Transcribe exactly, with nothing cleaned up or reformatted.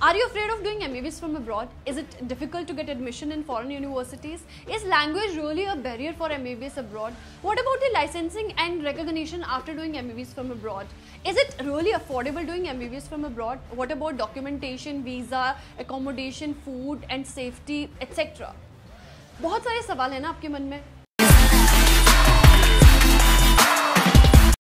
Are you afraid of doing M B B S from abroad? Is it difficult to get admission in foreign universities? Is language really a barrier for M B B S abroad? What about the licensing and recognition after doing M B B S from abroad? Is it really affordable doing M B B S from abroad? What about documentation, visa, accommodation, food and safety, et cetera? बहुत सारे सवाल हैं ना आपके मन में.